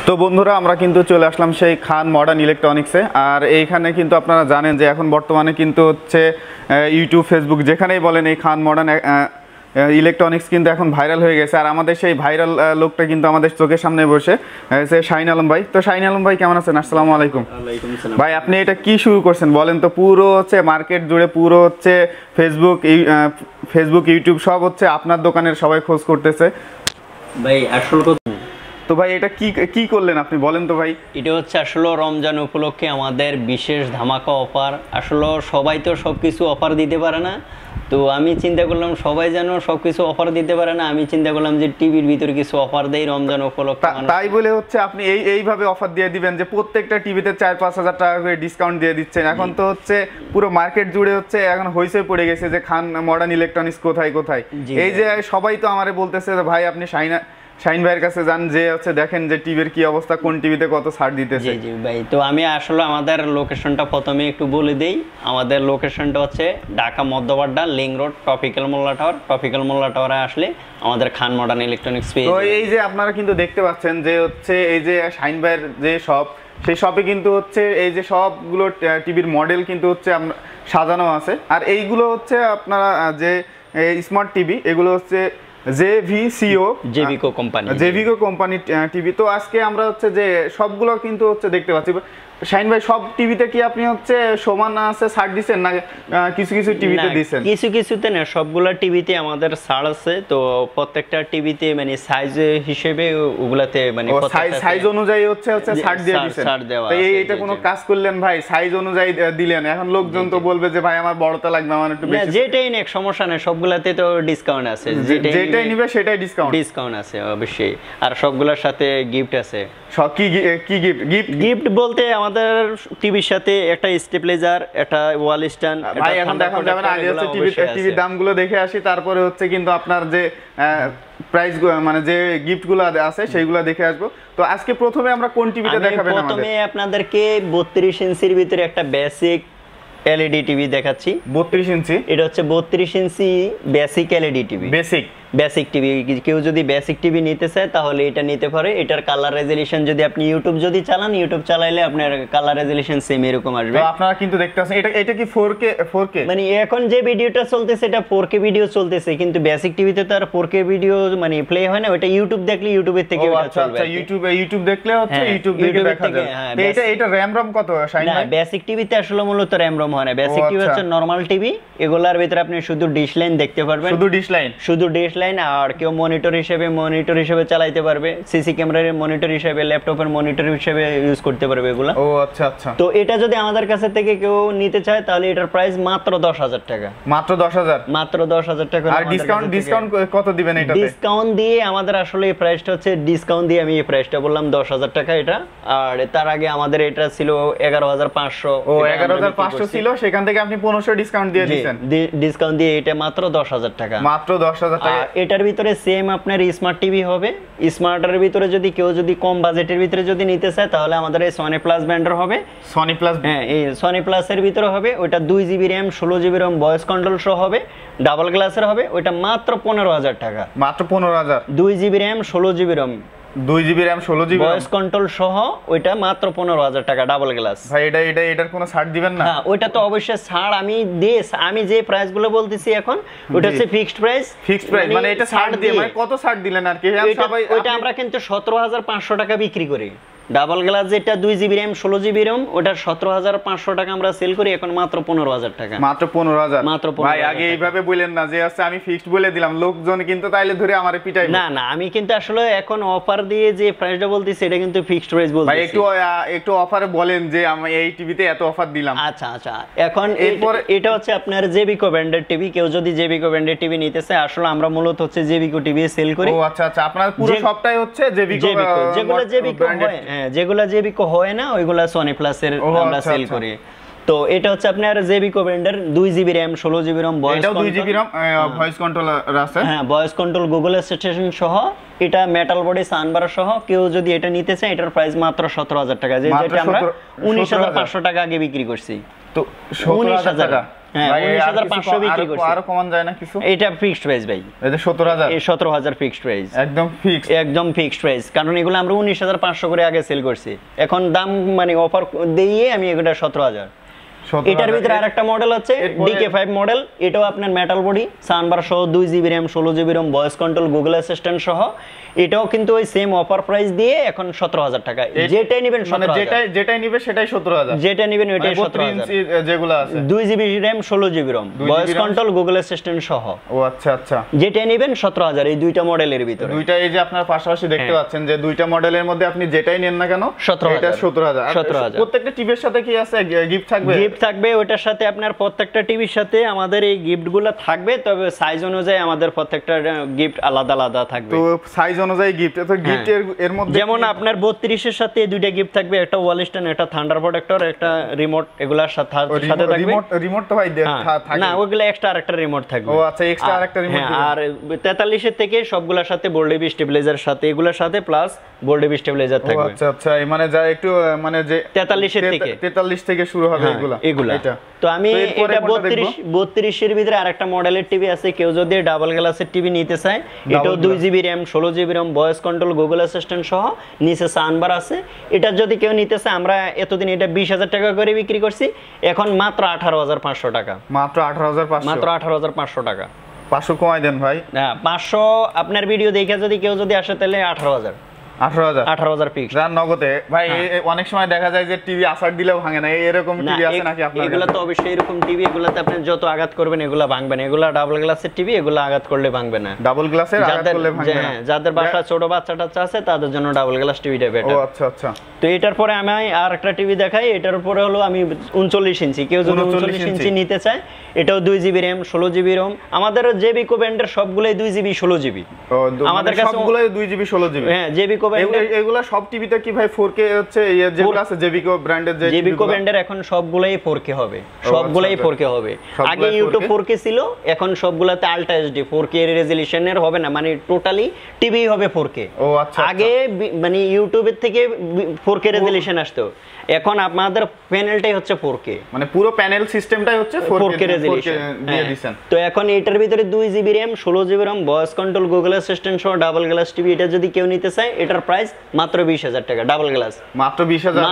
তো বন্ধুরা আমরা কিন্তু চলে আসলাম সেই খান মডার্ন ইলেকট্রনিক্সে। আর এইখানে কিন্তু আপনারা জানেন যে এখন বর্তমানে কিন্তু হচ্ছে ইউটিউব ফেসবুক যেখানেই বলেন এই খান মডার্ন ইলেকট্রনিক্স কিন্তু এখন ভাইরাল হয়ে গেছে। আর আমাদের সেই ভাইরাল লোকটা কিন্তু আমাদের চোখের সামনে বসে সে শাহিন আলম ভাই। তো শাহিন আলম ভাই কেমন আছেন? আসসালামু আলাইকুম। ভাই আপনি এটা কি শুরু করছেন বলেন তো? পুরো হচ্ছে মার্কেট জুড়ে পুরো হচ্ছে ফেসবুক ইউটিউব সব হচ্ছে আপনার দোকানের সবাই খোঁজ করতেছে ভাই। আসলে তো ভাই এটা কি করলেন আপনি বলেন তো ভাই? এটা হচ্ছে আসলে রমজান উপলক্ষে আমাদের বিশেষ ধামাকা অফার। আসলে সবাই তো সবকিছু অফার দিতে পারে না, তো আমি চিন্তা করলাম সবাই যেন সবকিছু অফার দিতে পারে না, আমি চিন্তা করলাম যে টিভির ভিতরে কিছু অফার দেই রমজান উপলক্ষে। তাই বলে হচ্ছে আপনি এইভাবে অফার দিয়ে দিবেন যে প্রত্যেকটা টিভিতে 4-5 হাজার টাকা করে ডিসকাউন্ট দিয়ে দিচ্ছেন? এখন তো হচ্ছে পুরো মার্কেট জুড়ে হচ্ছে এখন হইচই পড়ে গেছে যে খান মডার্ন ইলেকট্রনিক্স কোথায় কোথায়। এই যে সবাই তো আমারে বলতেছে যে ভাই আপনি শাহিন ভাইয়ের কাছে যান, যে হচ্ছে দেখেন যে টিভির কি অবস্থা, কোন টিভিতে কত ছাড় দিতেছে। জি জি ভাই, তো আমি আসলে আমাদের লোকেশনটা প্রথমে একটু বলে দেই। আমাদের লোকেশনটা হচ্ছে Dhaka Madhya Badda link road Tropical Molla tower. Tropical Molla টাওয়ারে আসলে আমাদের খান মডার্ন ইলেকট্রনিক্স পেয়ে তো এই যে আপনারা কিন্তু দেখতে পাচ্ছেন যে হচ্ছে এই যে শাহিন ভাইয়ের যে শপ, সেই শপে কিন্তু হচ্ছে এই যে সবগুলো টিভির মডেল কিন্তু হচ্ছে সাজানো আছে। আর এইগুলো হচ্ছে আপনারা যে স্মার্ট টিভি, এগুলো হচ্ছে জেভিকো কোম্পানি টিভি। তো আজকে আমরা হচ্ছে যে সবগুলো কিন্তু হচ্ছে দেখতে পাচ্ছি। শাহিন ভাই সব টিভিতে কি আপনি হচ্ছে সমান আছে ছাড় দিচ্ছেন না কিছু কিছু টিভিতে দিচ্ছেন? কিছু কিছুতে না, সবগুলা টিভিতে আমাদের ছাড় আছে। তো প্রত্যেকটা টিভিতে মানে সাইজ হিসেবে ওগুলাতে মানে সাইজ অনুযায়ী হচ্ছে ছাড় দিয়ে দিচ্ছেন। তো এইটা কোনো কাজ করলেন ভাই, সাইজ অনুযায়ী দিলেন। এখন লোকজন তো বলবে যে ভাই আমার বড়টা লাগবে, আমার একটু বেশি। যেটাই নেক সমস্যা নেই, সবগুলাতে তো ডিসকাউন্ট আছে। যেটাই নিবে সেটাই ডিসকাউন্ট আছে অবশ্যই। আর সবগুলোর সাথে গিফট আছে। সব কি গিফট বলতে আমাদের টিভির সাথে একটা স্টেবিলাইজার, একটা ওয়াল স্ট্যান্ড। ভাই এখন দেখানো যাবে না, আগে হচ্ছে টিভির দামগুলো দেখে আসি, তারপরে হচ্ছে কিন্তু আপনার যে প্রাইস মানে যে গিফটগুলো আছে সেইগুলো দেখে আসবো। তো আজকে প্রথমে আমরা কোন টিভিটা দেখাবেন? প্রথমে আপনাদেরকে 32 ইঞ্চির ভিতরে একটা বেসিক এলইডি টিভি দেখাচ্ছি। 32 ইঞ্চি? এটা হচ্ছে 32 inch basic LED TV. Basic TV, কেউ যদি বেসিক টিভি নিতে চায় তাহলে এটা নিতে পারে। এটার কালার রেজোলিউশন যদি আপনি ইউটিউব ইউটিউব চালাইলে আপনার কালার রেজোলিউশন সেম এরকম আসবে। তো আপনারা কিন্তু দেখতে পাচ্ছেন এটা কি 4K? মানে এখন যে ভিডিওটা চলতেছে এটা 4K ভিডিও চলতেছে, কিন্তু বেসিক টিভিতে তো আর 4K ভিডিও মানে প্লে হয় না। ওটা ইউটিউব দেখলে ইউটিউবের থেকে ওটা চলবে। আচ্ছা, ইউটিউব দেখলে হচ্ছে ইউটিউব দেখে দেখা যায়। এটা র‍্যাম রম কত শাহিন ভাই? বেসিক টিভিতে আসলে মূলত র‍্যাম রম হয় না। বেসিক টিভি হচ্ছে নরমাল টিভি, এগুলার ভিতরে আপনি শুধু ডিশ লাইন দেখতে পারবেন। শুধু ডিশ লাইন। আর কেউ মনিটর হিসেবে চালাইতে পারবে, সিসি ক্যামেরার মনিটর হিসেবে, ল্যাপটপের মনিটর হিসেবে ইউজ করতে পারবে এগুলা। ও আচ্ছা। তো এটা যদি আমাদের কাছে থেকে কেউ নিতে চায় তাহলে এটার প্রাইস মাত্র 10,000 টাকা। মাত্র 10,000 টাকা। আর ডিসকাউন্ট কত দিবেন এটাতে? ডিসকাউন্ট দিয়ে আমাদের আসলে এই প্রাইসটা হচ্ছে ডিসকাউন্ট দিয়ে আমি এই প্রাইসটা বললাম 10,000 টাকা এটা। আর তার আগে আমাদের এটা ছিল 11,500। ও 11,500 ছিল, সেখান থেকে আপনি 1500 ডিসকাউন্ট দিয়ে দিয়েছেন। ডিসকাউন্ট দিয়ে এটা মাত্র 10,000 টাকা। মাত্র 10,000 টাকা। এটার ভিতরে সেম আপনার স্মার্ট টিভি হবে। স্মার্টের ভিতরে যদি কেউ কম বাজেটের ভিতরে যদি নিতে চায় তাহলে আমাদের এই সনি প্লাস ব্র্যান্ডের হবে। Sony plus? হ্যাঁ, এই সনি প্লাসের ভিতরে হবে। ওটা 2GB RAM 16GB ROM voice control সহ হবে, ডাবল গ্লাসের হবে। ওটা মাত্র 15,000 টাকা। মাত্র 15,000? 2GB RAM 16GB ROM 2GB RAM 16GB voice control সহ ওইটা মাত্র 15,000 টাকা ডাবল গ্লাস। ভাই এটার কোনো ছাড় দিবেন না? হ্যাঁ, ওইটা তো অবশ্যই ছাড় আমি যে প্রাইস গুলো বলতেছি এখন ওটা হচ্ছে ফিক্সড প্রাইস। মানে এটা ছাড় দিয়ে মানে কত ছাড় দিলেন আর কি? ওইটা আমরা কিন্তু 17,500 টাকা বিক্রি করি। ডাবল গ্লাস যেটা 2GB RAM 16GB ROM ওটা 17,500 টাকা আমরা সেল করি এখন মাত্র 15,000 টাকা। মাত্র 15,000? ভাই আগে এইভাবে বলেন না যে আছে আমি ফিক্সড বলে দিলাম, লোকজন কিন্তু তাইলে ধরে আমারে পিটাইবে। না, আমি কিন্তু আসলে এখন অফার দিয়ে যে প্রাইসটা বলতেছি এটা কিন্তু ফিক্সড প্রাইস বলতেছি। ভাই একটু অফারে বলেন যে আমি এই টিভিতে এত অফার দিলাম। আচ্ছা, এখন এরপর এটা হচ্ছে আপনার জেভিকো ব্র্যান্ডের টিভি। কেউ যদি জেভিকো ব্র্যান্ডের টিভি নিতে চায়, আসলে আমরা মূলত হচ্ছে জেভিকো টিভি সেল করি। ও আচ্ছা, আপনার পুরো সবটাই হচ্ছে জেভিকো। যেগুলো জেভিকো হয়, যেগুলো জেভিকো হয় না ওইগুলা সনি প্লাসের আমরা সেল করি। তো এটা হচ্ছে আপনার জেভিকো ব্র্যান্ডের 2GB RAM 16GB ROM voice control. 2GB RAM voice control আছে। হ্যাঁ, ভয়েস কন্ট্রোল গুগল অ্যাসিস্ট্যান্ট সহ এটা মেটাল বডি সানবার সহ। কেউ যদি এটা নিতে চায় এটার প্রাইস মাত্র 17,000 টাকা, যেটা আমরা 19,500 টাকা আগে বিক্রি করছি। তো 17,000 টাকা হ্যাঁ 19500 বিক্রি করছি। আর কমান যায় না কিছু? এটা ফিক্সড প্রাইস ভাই, এটা 17000, এই 17000 ফিক্সড প্রাইস, একদম ফিক্সড প্রাইস। কারণ এগুলো আমরা 19500 করে আগে সেল করছি, এখন দাম মানে অফার দিয়ে আমি এগুলা 17000। এটার ভিতরে আরেকটা মডেল আছে DK5 মডেল, এটাও আপনার মেটাল বডি, সাউন্ডবার সহ 2GB RAM 16GB ROM voice control Google assistant সহ, এটাও কিন্তু ওই সেম অফার প্রাইস দিয়ে এখন 17000 টাকা। যেটাই নেবেন মানে যেটাই নেবে সেটাই 17000, যেটা নেবেন ওইটাই 17000 যেগুলো আছে 2GB RAM 16GB ROM voice control Google assistant সহ। ও আচ্ছা আচ্ছা, যেটাই নেবেন 17000 এই দুইটা মডেলের ভিতরে। দুইটা এই যে আপনার পাশাপাশি দেখতে পাচ্ছেন যে দুইটা মডেলের মধ্যে আপনি যেটাই নেন না কেন 17000, এটা 17000। প্রত্যেকটা টিভির সাথে কি আছে গিফট থাকবে? গিফট থাকবে, ওটার সাথে আপনার প্রত্যেকটা টিভির সাথে আমাদের এই গিফটগুলো থাকবে, তবে সাইজ অনুযায়ী আমাদের প্রত্যেকটা গিফট আলাদা আলাদা থাকবে। তো সাইজ অনুযায়ী গিফট, তো গিফট এর মধ্যে যেমন আপনার 32 এর সাথে দুইটা গিফট থাকবে, একটা ওয়াল স্ট্যান্ড, একটা থান্ডারবার্ড একটা রিমোট, এগুলার সাথে থাকবে। রিমোট তো ভাই থাকে না, ওগুলা এক্সট্রা আরেকটা রিমোট থাকবে। ও আচ্ছা, এক্সট্রা আরেকটা রিমোট। আর 43 এর থেকে সবগুলোর সাথে বোল্ড টিভি স্টেবিলাইজার সাথে, এগুলোর সাথে প্লাস বোল্ড টিভি স্টেবিলাইজার থাকবে। আচ্ছা আচ্ছা, মানে যা একটু মানে যে 43 থেকে শুরু হবে এগুলা। তো আমি এটা 32 এর ভিতরে আরেকটা মডেলের টিভি আছে, কেউ যদি ডাবল গ্লাসের টিভি নিতে চায়, এটাও 2GB RAM 16GB ROM voice control Google assistant সহ, নিচে সাউন্ডবার আছে। এটা যদি কেউ নিতে চায়, আমরা এতদিন এটা 20000 টাকা করে বিক্রি করছি, এখন মাত্র 18500 টাকা। মাত্র 18500 টাকা। 500 কমাই দেন ভাই। না, 500 আপনার ভিডিও দেখে যদি কেউ আসে তাহলে 18000 ফিক্স। যার নগদে ভাই। অনেক সময় দেখা যায় যে টিভি আসার দিলেও ভাঙে না, এরকম টিভি আছে নাকি আপনার? এগুলা তো অবশ্যই এরকম টিভি, এগুলাতে আপনি যত আঘাত করবেন এগুলা ভাঙবে না। এগুলা ডাবল গ্লাসের টিভি, এগুলা আঘাত করলে ভাঙবে না। ডাবল গ্লাসের আঘাত করলে ভাঙবে না। যাদের বাসায় ছোট বাচ্চা আছে তাদের জন্য ডাবল গ্লাস টিভিটা বেটার। ও আচ্ছা আচ্ছা। তো এটার পরে আমি আর একটা টিভি দেখাই, এটার উপরে হলো আমি 39 ইঞ্চি, কেউ যদি 39 ইঞ্চি নিতে চায়, এটাও 2GB RAM 16GB ROM। আমাদের জেবিকো ব্র্যান্ডের সবগুলাই 2GB 16GB। আমাদের কাছে সবগুলাই 2GB 16GB। হ্যাঁ, জেবিকো ব্র্যান্ডের এগুলা সব টিভিতে কি ভাই 4K হচ্ছে? যেগুলো আছে জেবিকো ব্র্যান্ডের, যে জেবিকো ব্র্যান্ডের এখন সবগুলাই 4K হবে, সবগুলাই 4K হবে। আগে ইউটিউব 4K ছিল, এখন সবগুলাতে আলট্রা এইচডি 4K রেজোলিউশনের হবে না, মানে টোটালি টিভি হবে 4K। ও আচ্ছা। আগে মানে ইউটিউবের থেকে 4K রেজোলিউশন আসতো, এখন আপনাদের প্যানেলটাই হচ্ছে 4K, মানে পুরো প্যানেল সিস্টেমটাই হচ্ছে 4K রেজোলিউশন দিয়ে দিবেন। তো এখন এটার ভিতরে 2GB RAM 16GB ROM voice control Google assistant সহ ডাবল গ্লাস টিভি, এটা যদি কেউ নিতে চায়, এটার প্রাইস মাত্র 20000 টাকা। ডাবল গ্লাস মাত্র 20000,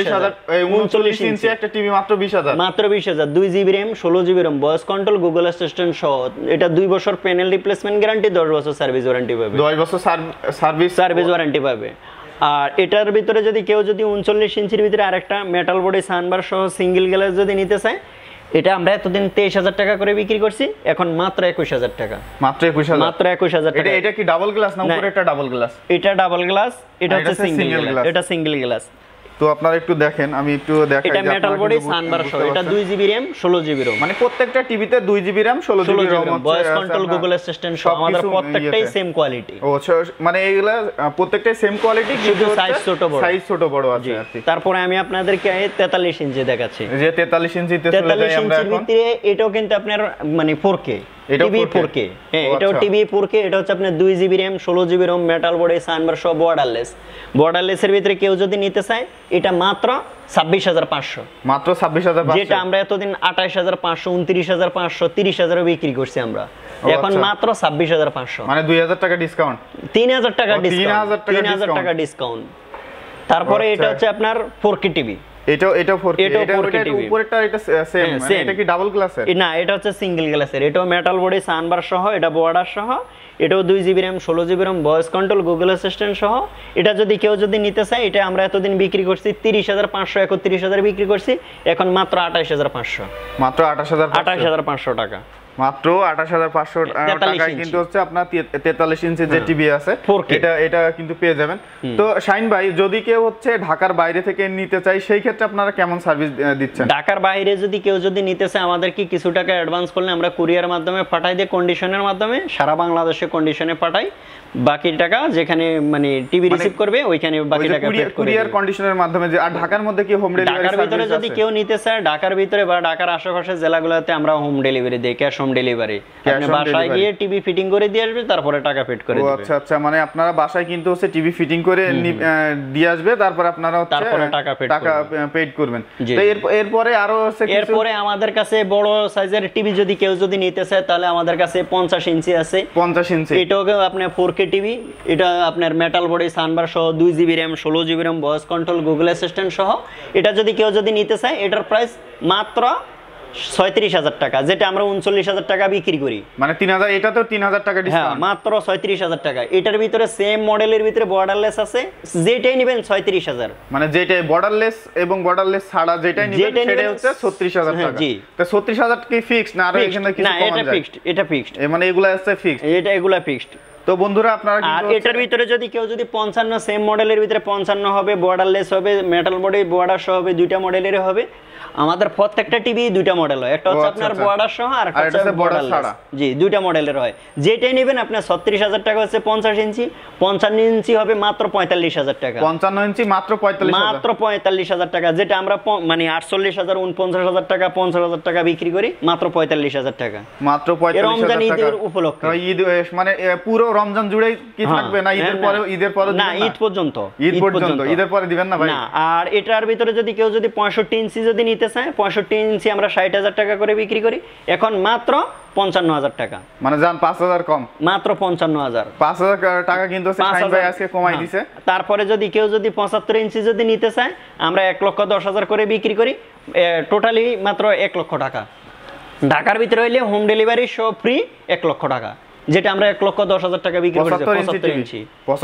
39 ইঞ্চি একটা টিভি মাত্র 20000, মাত্র 20000। 2GB RAM 16GB ROM voice control Google assistant সহ, এটা 2 বছর প্যানেল রিপ্লেসমেন্ট গ্যারান্টি, 10 বছর সার্ভিস ওয়ারেন্টি পাবে। 10 বছর সার্ভিস ওয়ারেন্টি পাবে। আর এটার ভিতরে যদি কেউ 39 ইঞ্চির ভিতরে আরেকটা মেটাল বডি সাউন্ডবার সহ সিঙ্গেল গ্লাস যদি নিতে চায়, এটা আমরা এতদিন 23000 টাকা করে বিক্রি করছি, এখন মাত্র 21000 টাকা। মাত্র 21000 টাকা। এটা কি ডাবল গ্লাস না উপরে একটা ডাবল গ্লাস? এটা ডাবল গ্লাস, এটা হচ্ছে সিঙ্গেল গ্লাস। এটা সিঙ্গেল গ্লাস। তো আপনারা একটু দেখেন, আমি একটু দেখাই। এটা মেটাল বডি সাউন্ডবার সহ, এটা 2GB RAM 16GB ROM, মানে প্রত্যেকটা টিভিতে 2GB RAM 16GB ROM voice control Google assistant সহ, আমাদের প্রত্যেকটাই সেম কোয়ালিটি। ও মানে এইগুলা প্রত্যেকটাই সেম কোয়ালিটি, কিন্তু সাইজ ছোট বড় আছে আর কি। তারপরে আমি আপনাদেরকে 43 ইঞ্চি দেখাচ্ছি, যে 43 ইঞ্চিতে চলে যাই আমরা এখন। এটাও কিন্তু আপনার মানে 4K টিভি 4K। হ্যাঁ, এটাও টিভি 4K। এটা হচ্ছে আপনার 2GB RAM 16GB ROM metal body soundbar সহ বর্ডারলেসের ভিতরে কেউ যদি নিতে চায়, এটা মাত্র 26500। মাত্র 26500, যেটা আমরা এতদিন 28500 29500 30000 বিক্রি করছি আমরা, এখন মাত্র 26500, মানে 2000 টাকা ডিসকাউন্ট, 3000 টাকা ডিসকাউন্ট, 3000 টাকা ডিসকাউন্ট। তারপরে এটা হচ্ছে আপনার 4K টিভি। এটাও 4K। এটা উপরেরটা এটা সেম, মানে এটা কি ডাবল গ্লাসের? না, এটা হচ্ছে সিঙ্গেল গ্লাসের। এটাও মেটাল বডি সাউন্ডবার সহ, এটা বর্ডার সহ, এটাও 2GB RAM 16GB ROM voice control Google assistant সহ। এটা যদি কেউ নিতে চায়, এটা আমরা এতদিন বিক্রি করছি 30500, 31000 বিক্রি করছি, এখন মাত্র 28500। মাত্র 28500 টাকা। মাত্র 28500 টাকায় কিন্তু হচ্ছে আপনার 43 ইঞ্চি যে টিভি আছে, এটা কিন্তু পেয়ে যাবেন। তো শাহিন ভাই, যদি কেউ হচ্ছে ঢাকার বাইরে থেকে নিতে চায়, সেই ক্ষেত্রে আপনারা কেমন সার্ভিস দিচ্ছেন? ঢাকার বাইরে যদি কেউ নিতে চায়, আমাদেরকে কিছু টাকা অ্যাডভান্স করলে আমরা কুরিয়ার মাধ্যমে পাঠাই দিই, কন্ডিশনের মাধ্যমে সারা বাংলাদেশে কন্ডিশনে পাঠাই। বাকি টাকা যেখানে মানে টিভি রিসিভ করবে ওইখানে বাকি টাকা পেড করে কুরিয়ার কন্ডিশনের মাধ্যমে। যে আর ঢাকার মধ্যে কি হোম ডেলিভারি ঢাকার ভিতরে যদি কেউ নিতে চায়, ঢাকার ভিতরে বা ঢাকার আশেপাশে জেলাগুলোতে আমরা হোম ডেলিভারি দেই, ক্যাশ হোম ডেলিভারি। আপনি বাসায় গিয়ে টিভি ফিটিং করে দিয়ে আসবে, তারপরে টাকা পেড করে দিবেন। আচ্ছা আচ্ছা, মানে আপনারা বাসায় কিন্তু হচ্ছে টিভি ফিটিং করে দিয়ে আসবে, তারপর আপনারা হচ্ছে তারপরে টাকা পেড করবেন। তো এরপরে আরো হচ্ছে এরপরে আমাদের কাছে বড় সাইজের টিভি যদি কেউ যদি নিতে চায়, তাহলে আমাদের কাছে 50 ইঞ্চি আছে। 50 ইঞ্চি এটাও আপনার 4K টিভি। এটা আপনার মেটাল বডি, সানবার সহ 2 GB RAM, 16 GB RAM, voice control, Google assistant সহ। এটা যদি কেউ যদি নিতে চায়, এটার প্রাইস মাত্র 36,000 টাকা, যেটা আমরা 39,000 টাকা বিক্রি করি। মানে 3000, এটা তো 3000 টাকা ডিসকাউন্ট। হ্যাঁ, মাত্র 36,000 টাকা। এটার ভিতরে সেম মডেলের ভিতরে বর্ডারলেস আছে, যেটাই নেবেন 36,000। মানে যেটাই বর্ডারলেস এবং বর্ডারলেস ছাড়া যেটাই নেবেন সেটা হচ্ছে 36,000 টাকা। জি, তো 36,000 কি ফিক্সড না আর এখানে কিছু কম যায়? না, এটা ফিক্সড, এটা ফিক্সড। মানে এগুলা আছে ফিক্সড, এগুলা ফিক্সড। তো বন্ধুরা আপনারা আর এটার ভিতরে যদি কেউ যদি 55 সেম মডেলের ভিতরে 55 হবে, বর্ডারলেস হবে, মেটাল বডি বর্ডার সহ হবে, দুইটা মডেলের হবে। আমাদের প্রত্যেকটা টিভি দুইটা মডেল হয়, একটা হচ্ছে আপনার বর্ডার সহ আর একটা হচ্ছে বর্ডার ছাড়া। জি, দুইটা মডেলের হয়। যেটাই নেবেন আপনার 36,000 টাকা হচ্ছে 50 ইঞ্চি, 55 ইঞ্চি হবে মাত্র 45,000 টাকা। 55 ইঞ্চি মাত্র 45,000 টাকা, যেটা আমরা মানে 48,000, 49,000 টাকা, 50,000 টাকা বিক্রি করি, মাত্র 45,000 টাকা। মাত্র 45,000 টাকা ঈদের উপলক্ষে। ঈদ মানে পুরো রমজান জুড়েই কি থাকবে না ঈদের পরে? ঈদের পরে না, ঈদ পর্যন্ত। ঈদের পরে দিবেন না ভাই? না। আর এটার ভিতরে যদি কেউ যদি 65 ইঞ্চি যদি নিতে চায়, 65 ইঞ্চি আমরা 60,000 টাকা করে বিক্রি করি, এখন মাত্র 55,000 টাকা। মানে জান 5,000 কম, মাত্র 55,000। 5,000 টাকা কিন্তু শাহিন ভাই আজকে কমাই দিয়েছে। তারপরে যদি কেউ যদি 75 ইঞ্চি যদি নিতে চায়, আমরা 1,10,000 করে বিক্রি করি, টোটালি মাত্র 1 লক্ষ টাকা। ঢাকার ভিতরে হইলে হোম ডেলিভারি সব ফ্রি 1 লক্ষ টাকা, যেটা আমরা 1,10,000 টাকা বিক্রি করি। 75 ইঞ্চি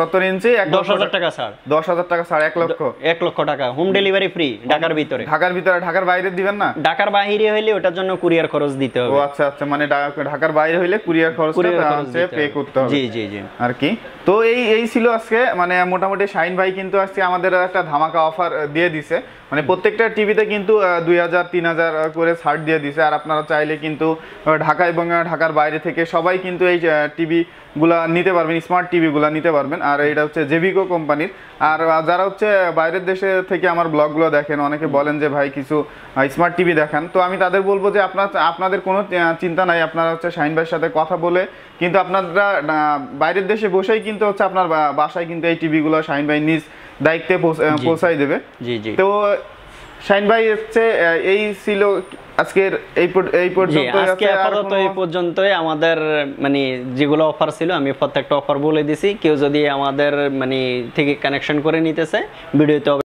10,000 টাকা ছাড়, 10,000 টাকা ছাড়, 1 লক্ষ টাকা হোম ডেলিভারি ফ্রি ঢাকার ভিতরে। ঢাকার বাইরে দিবেন না? ঢাকার বাইরে হইলে ওটার জন্য কুরিয়ার খরচ দিতে হবে। ও আচ্ছা আচ্ছা, মানে ঢাকার বাইরে হইলে কুরিয়ার খরচটা পে করতে হবে। জি জি জি। আর কি, তো এই ছিল আজকে, মানে মোটামুটি শাহিন ভাই কিন্তু আজকে আমাদের একটা ধামাকা অফার দিয়ে দিছে। মানে প্রত্যেকটা টিভিতে কিন্তু 2,000 3,000 করে ছাড় দিয়ে দিছে। আর আপনারা চাইলে কিন্তু ঢাকা এবং ঢাকার বাইরে থেকে সবাই কিন্তু এই টিভি গুলা নিতে পারবেন, স্মার্ট টিভি গুলা নিতে পারবেন। আর এটা হচ্ছে জেভিকো কোম্পানির। আর যারা হচ্ছে বাইরের দেশে থেকে আমার ব্লগগুলো দেখেন, অনেকে বলেন যে ভাই কিছু স্মার্ট টিভি দেখান, তো আমি তাদের বলবো যে আপনাদের কোনো চিন্তা নাই, আপনারা হচ্ছে শাহিন ভাইয়ের সাথে কথা বলে কিন্তু আপনারা বাইরের দেশে বসেই কিন্তু হচ্ছে আপনার বাসায় কিন্তু এই টিভিগুলো শাহিন ভাই নিজ দায়িত্বে পৌঁছাই দেবে। জি জি। তো শাহিন ভাই হচ্ছে এই ছিল আজকের এই পর্যন্ত। আজকে আপাতত এই পর্যন্তই আমাদের মানে যেগুলো অফার ছিল, আমি প্রত্যেকটা অফার বলে দিছি। কেউ যদি আমাদের মানে থেকে কানেকশন করে নিতে চায়, ভিডিওতে